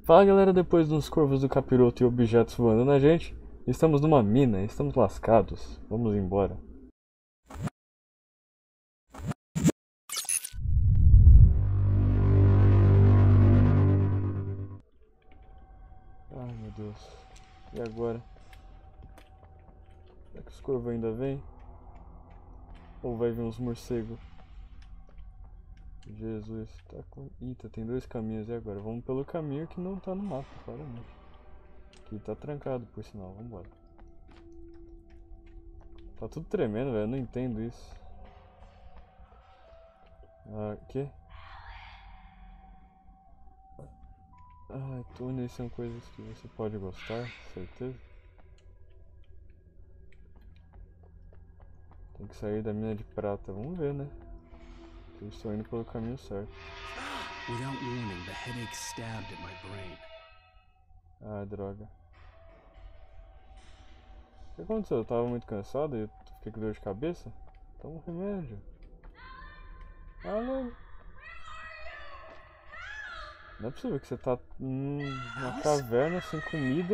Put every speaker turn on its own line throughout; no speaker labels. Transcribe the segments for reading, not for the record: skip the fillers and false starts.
Fala galera, depois dos corvos do capiroto e objetos voando na gente, estamos numa mina, estamos lascados, vamos embora. Ai meu Deus, e agora? Será que os corvos ainda vêm? Ou vai vir uns morcegos? Jesus, tá com... Eita, tem dois caminhos, e agora? Vamos pelo caminho que não tá no mapa, claramente. Aqui tá trancado por sinal, vambora. Tá tudo tremendo, velho, eu não entendo isso. Ah, que? Ah, túneis são coisas que você pode gostar, certeza. Tem que sair da mina de prata, vamos ver, né? Eu estou indo pelo caminho certo.
Without warning, the headache stabbed at my brain.
Ah, droga. O que aconteceu? Eu tava muito cansado e fiquei com dor de cabeça? Toma um remédio. Ah, não. Não é possível que você tá numa caverna sem comida.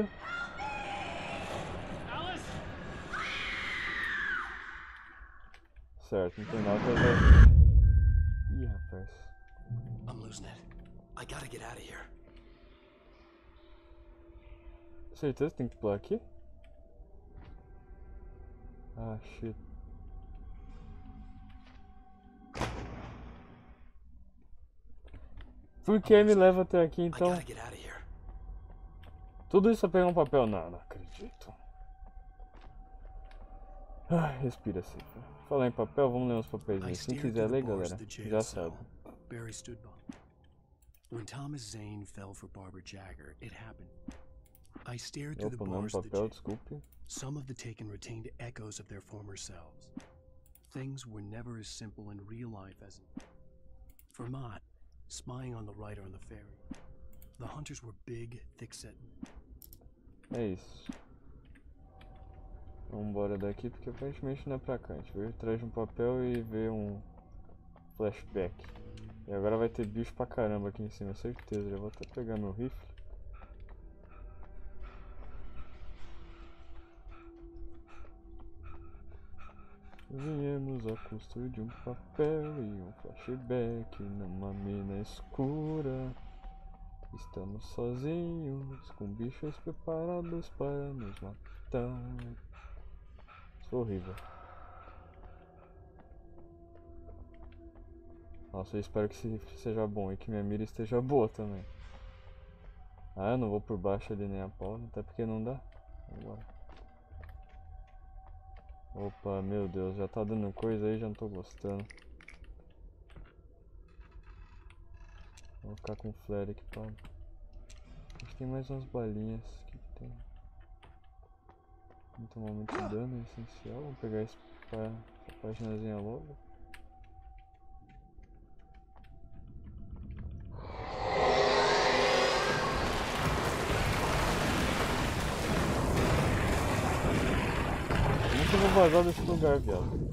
Certo, não tem nada pra... Ih, rapaz.
I'm losing it. I gotta get out of here.
Certeza que tem que pular aqui? Ah, shit. Por que me leva até aqui então?
I gotta get out of here.
Tudo isso pra pegar um papel? Não, não acredito. Ai, respira, Cifa. Falar em papel, vamos ler uns papéis. Quem quiser ler, galera, já sabe.
Barry stood by. When Thomas Zane fell for Barbara Jagger, it happened. I stared through the
Opa, não,
bars of the
papel,
jail.
desculpe.
Some of the taken retained echoes of their former selves. Things were never as simple in real life as in Vermont, spying on the writer on the ferry. The hunters were big, thick-set.
É isso. Vamos embora daqui porque aparentemente não é pra cá. A gente veio atrás de um papel e vê um flashback. E agora vai ter bicho pra caramba aqui em cima, certeza. Já vou até pegar meu rifle. Viemos à custa de um papel e um flashback numa mina escura. Estamos sozinhos, com bichos preparados para nos matar. Isso foi horrível. Nossa, eu espero que seja bom e que minha mira esteja boa também. Ah, eu não vou por baixo ali nem a pau, até porque não dá. Vambora. Opa, meu Deus, já tá dando coisa aí, já não tô gostando. Vou ficar com flare equipado. Acho que tem mais umas balinhas. O que que tem? Não tomar muito dano, é essencial. Vou pegar essa paginazinha logo. Como que eu vou vazar desse lugar, viado?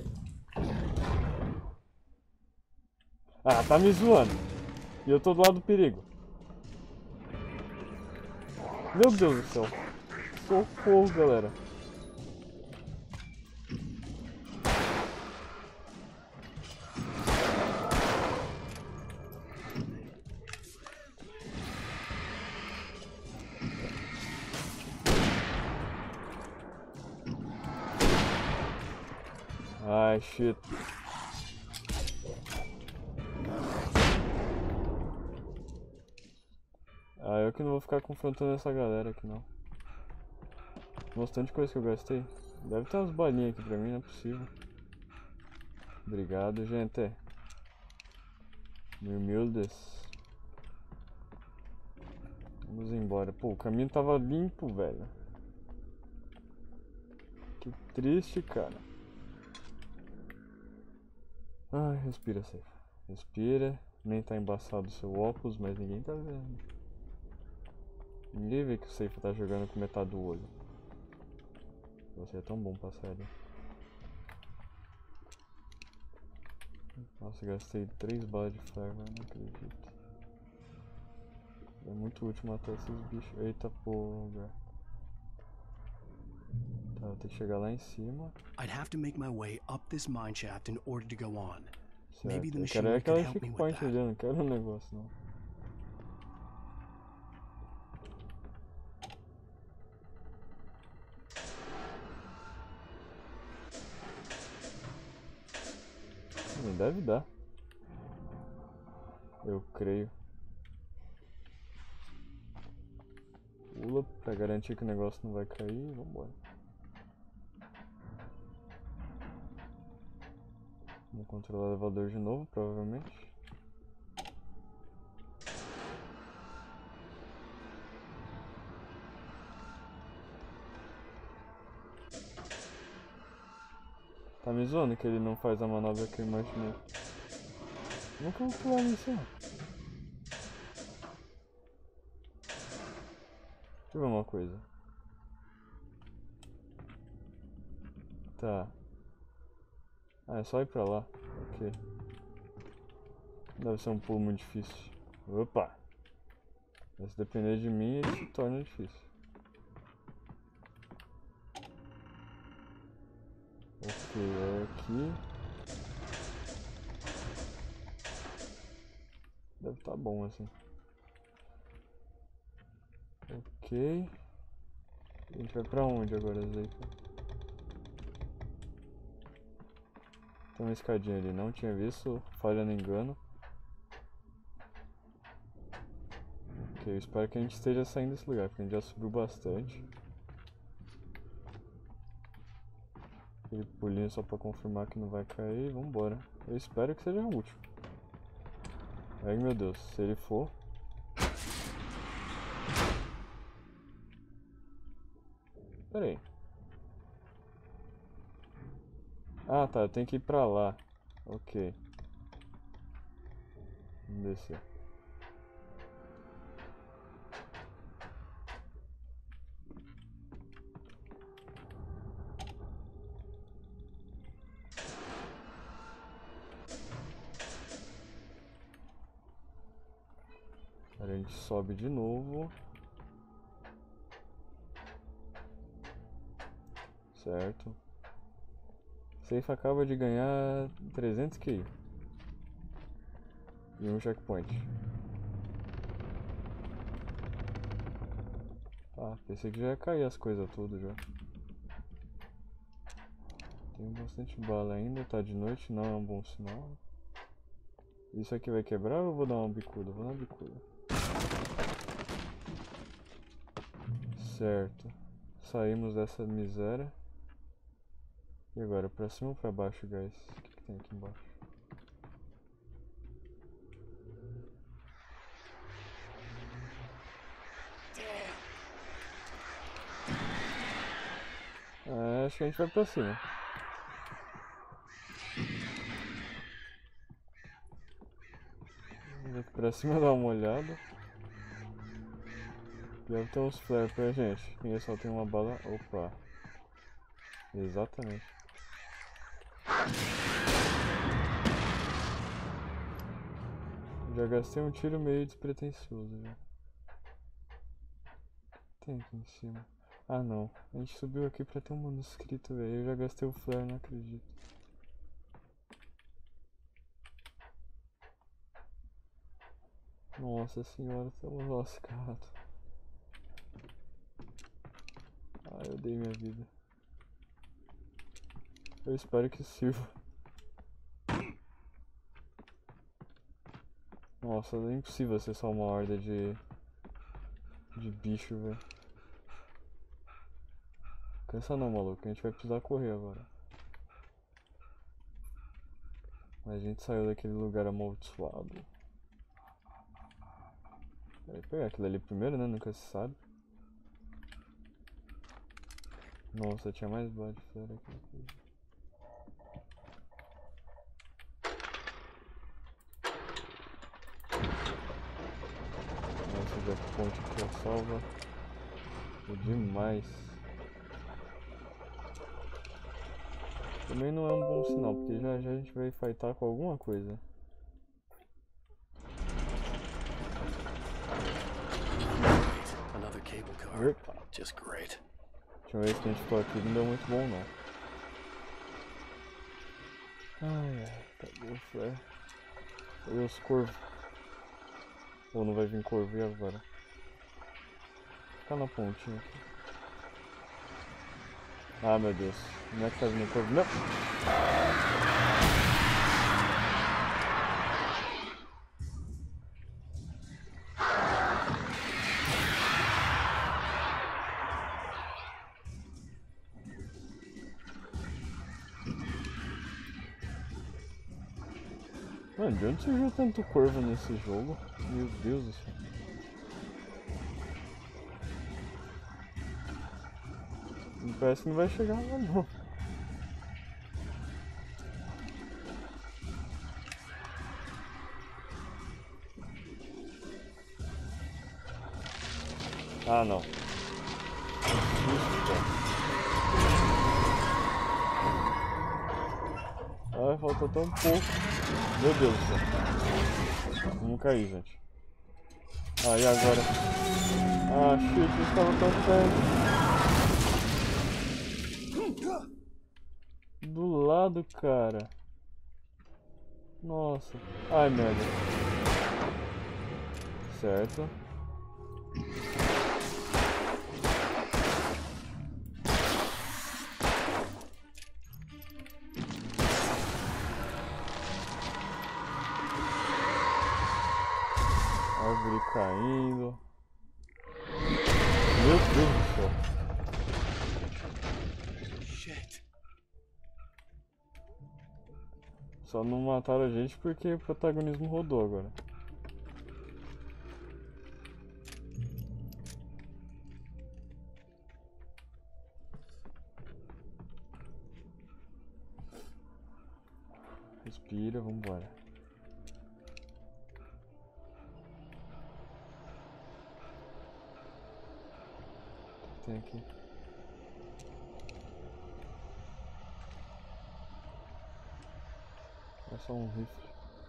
Ah, tá me zoando. E eu tô do lado do perigo. Meu Deus do céu. Socorro, galera. Ai, shit. Ah, eu que não vou ficar confrontando essa galera aqui não. Bastante coisa que eu gastei. Deve ter umas balinhas aqui pra mim, não é possível. Obrigado, gente. Mil humildes. Vamos embora. Pô, o caminho tava limpo, velho. Que triste, cara. Ai, respira, Safe. Respira. Nem tá embaçado o seu óculos, mas ninguém tá vendo. Ninguém vê que o Safe tá jogando com metade do olho. Você é tão bom pra série. Nossa, gastei 3 balas de flare, não acredito. É muito útil matar esses bichos. Eita porra. Tá, eu tenho que chegar lá em cima.
I'd have to make my way up this mine shaft in order to go on. Maybe the
Certo, eu quero
machinery
aquela
could help me with
checkpoint
that.
ali, eu não quero um negócio não. Deve dar. Eu creio. Pula pra garantir que o negócio não vai cair. Vambora. Vamos controlar o elevador de novo, provavelmente. Tá me zoando que ele não faz a manobra que eu imaginei. Nunca vou pular nisso. Deixa eu ver uma coisa. Tá. Ah, é só ir pra lá. Ok. Deve ser um pulo muito difícil. Opa! Mas se depender de mim, ele se torna difícil. Ok, é aqui. Deve estar bom assim. Ok. A gente vai pra onde agora, Zeica? Tem uma escadinha ali, não tinha visto, falha no engano. Ok, eu espero que a gente esteja saindo desse lugar, porque a gente já subiu bastante. Aquele pulinho só pra confirmar que não vai cair, vambora. Eu espero que seja o último. Ai meu Deus, se ele for... Pera aí. Ah tá, eu tenho que ir pra lá. Ok. Vamos descer. Agora a gente sobe de novo. Certo. Safe acaba de ganhar 300 QI. E um checkpoint. Ah, pensei que já ia cair as coisas todas já. Tem bastante bala ainda, tá de noite, não é um bom sinal. Isso aqui vai quebrar ou eu vou dar uma bicuda? Vou dar uma bicuda. Certo. Saímos dessa miséria. E agora, pra cima ou pra baixo, guys? O que tem aqui embaixo? Acho que a gente vai pra cima. Vamos aqui pra cima dar uma olhada. Deve ter uns flares pra gente. Quem só tem uma bala. Opa. Exatamente. Já gastei um tiro meio despretensioso já. O que tem aqui em cima? Ah não, a gente subiu aqui pra ter um manuscrito, velho. Eu já gastei o flare, não acredito. Nossa senhora, estamos lascados. Ah, eu dei minha vida. Eu espero que sirva. Nossa, é impossível ser só uma horda de bicho, velho. Cansa não, maluco, a gente vai precisar correr agora. Mas a gente saiu daquele lugar amaldiçoado. Vai pegar aquilo ali primeiro, né? Nunca se sabe. Nossa, tinha mais bode flare aqui. Nossa, já ponte aqui salva. É demais. Também não é um bom sinal, porque já já a gente vai fightar com alguma coisa.
Earth, just great.
A última vez que a gente ficou aqui não deu muito bom não. Ai, cadê o flare? Cadê os corvos? Ou não vai vir corvo, e agora? Fica na pontinha aqui. Ah, meu Deus. Não é que tá vindo corvo? Não! Mano, de onde surgiu tanto corvo nesse jogo? Meu Deus do céu. Parece que não vai chegar lá não. Ah, não. Ai, falta tão pouco. Meu Deus do céu. Vamos cair, gente. Ah, e agora? Ah, shit, eu estava tão perto. Do lado, cara. Nossa. Ai, merda. Certo. Árvore caindo. Meu Deus do céu.
Shit.
Só não mataram a gente porque o protagonismo rodou agora. Respira, vambora. O que tem aqui? É só um rifle.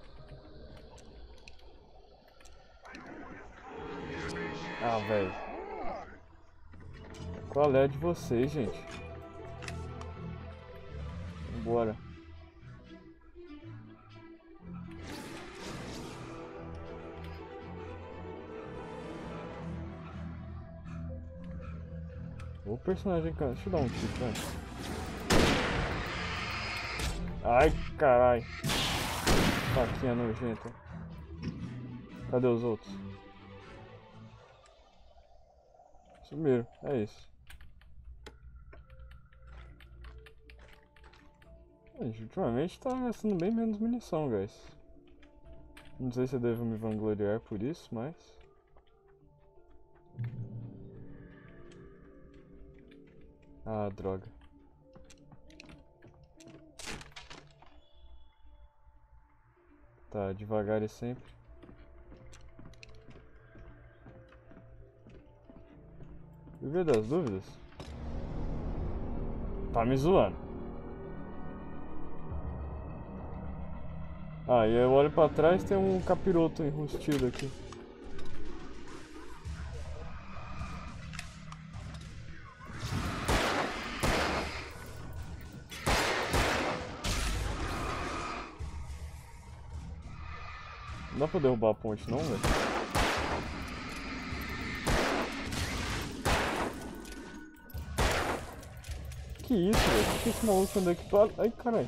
Ah, velho. Qual é a de vocês, gente? Vambora. O personagem cansa. Deixa eu dar um tiro, antes. Ai, carai. Faquinha nojenta. Cadê os outros? Sumiram, é isso. Gente, ultimamente tá gastando bem menos munição, guys. Não sei se eu devo me vangloriar por isso, mas... Ah, droga. Tá, devagar e sempre. Viver das dúvidas? Tá me zoando. Ah, e eu olho pra trás e tem um capiroto enrustido aqui. Não dá pra derrubar a ponte não, velho? Que isso, velho? Por que esse maluco anda aqui pra... Ai, caralho.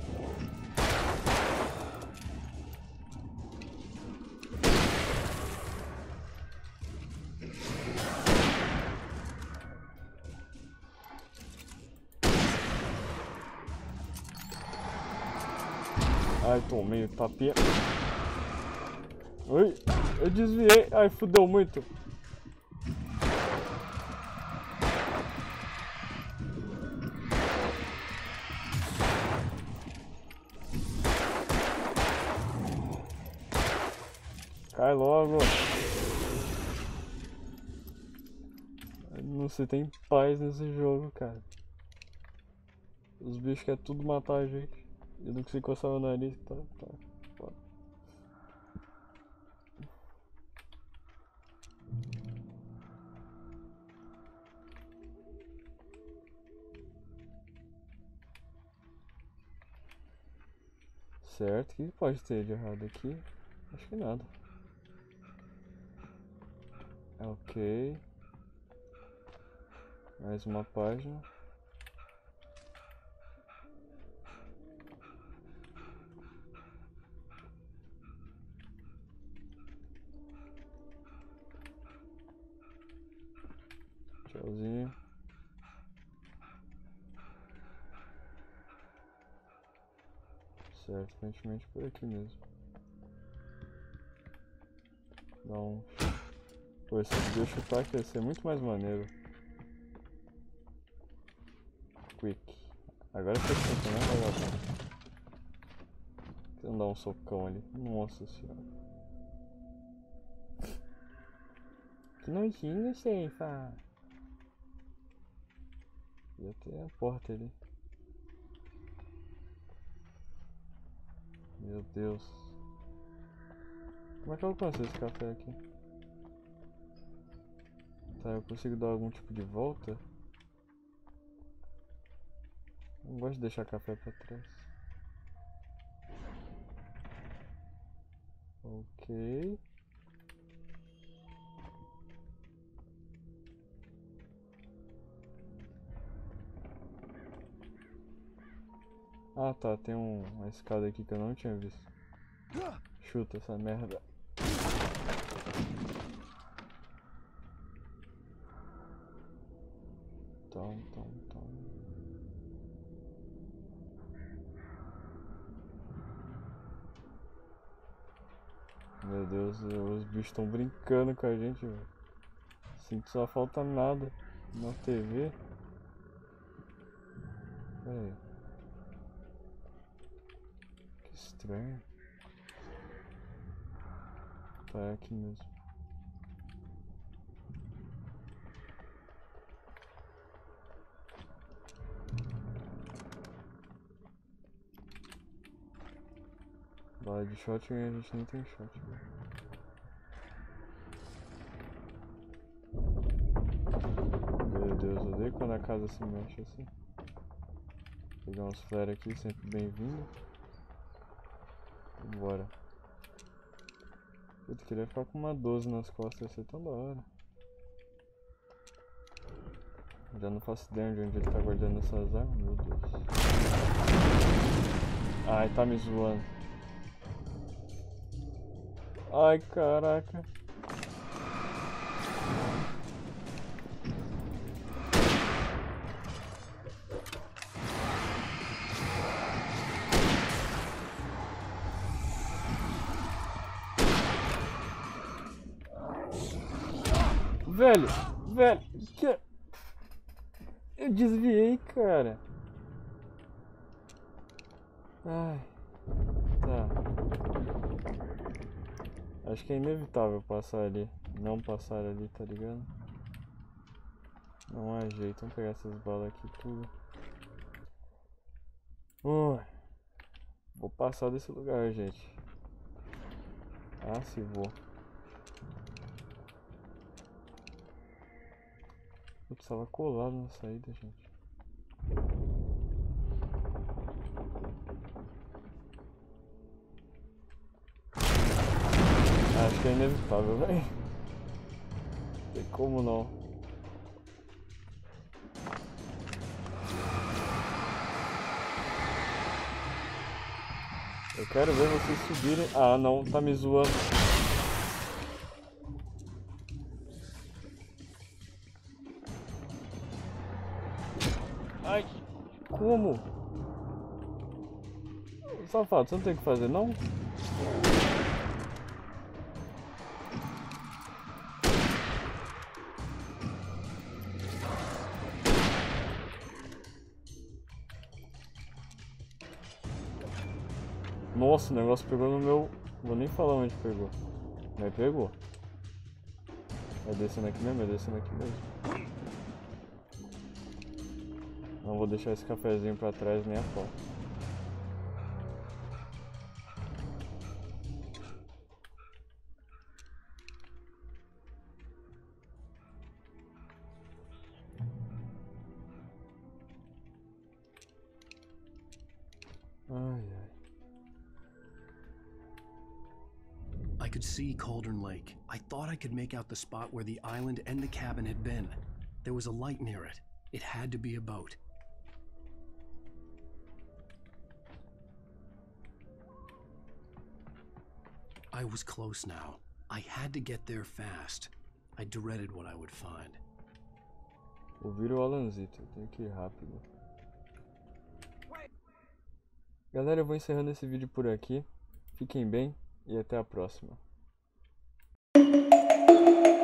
Ai, tomei o tapinha. Oi, eu desviei. Ai, fudeu muito. Cai logo. Não se tem paz nesse jogo, cara. Os bichos querem tudo matar a gente. Eu não consigo coçar o nariz, tá. Foda. Certo, o que pode ter de errado aqui? Acho que nada. Ok. Mais uma página. Tchauzinho. Certo, aparentemente por aqui mesmo. Não. Pô, se eu chutar aqui ia ser muito mais maneiro. Quick. Agora você tem que vai dar. Você não dá um socão ali. Nossa senhora. Que nojinho, chefa. Ia ter a porta ali. Meu Deus. Como é que eu alcanço esse café aqui? Tá, eu consigo dar algum tipo de volta? Não gosto de deixar café pra trás. Ok. Ah tá, tem uma escada aqui que eu não tinha visto. Chuta essa merda. Tom. Meu Deus, os bichos estão brincando com a gente, velho. Sinto só falta nada na TV. Pera aí. Que estranho. Tá, é aqui mesmo. Bala de shotgun a gente nem tem shotgun. Meu Deus, eu odeio quando a casa se mexe assim. Vou pegar uns flare aqui, sempre bem-vindo. Vambora. Eu queria ficar com uma 12 nas costas, ia ser tão da hora. Já não faço ideia de onde ele tá guardando essas armas, meu Deus. Ai, tá me zoando. Ai, caraca. Velho, que... Eu desviei, cara. Ai, tá. Acho que é inevitável passar ali. Não passar ali, tá ligado? Não há jeito. Vamos pegar essas balas aqui tudo. Vou passar desse lugar, gente. Ah, se vou. Eu precisava colado na saída, gente. Acho que é inevitável, velho. Não tem como não. Eu quero ver vocês subirem. Ah, não, tá me zoando. Ai, como? Safado, você não tem o que fazer, não? Nossa, o negócio pegou no meu... Vou nem falar onde pegou. Mas pegou. É descendo aqui mesmo? É descendo aqui mesmo. Não vou deixar esse cafezinho pra trás nem a pau. Ai, ai.
could see Cauldron Lake. I thought I could make out the spot where the island and the cabin had been. There was a light near it. It had to be a boat. I was close now. I had to get there fast. I dreaded what I would find.
Ouvir o Alanzito, eu tenho que ir rápido. Galera, eu vou encerrando esse vídeo por aqui. Fiquem bem e até a próxima.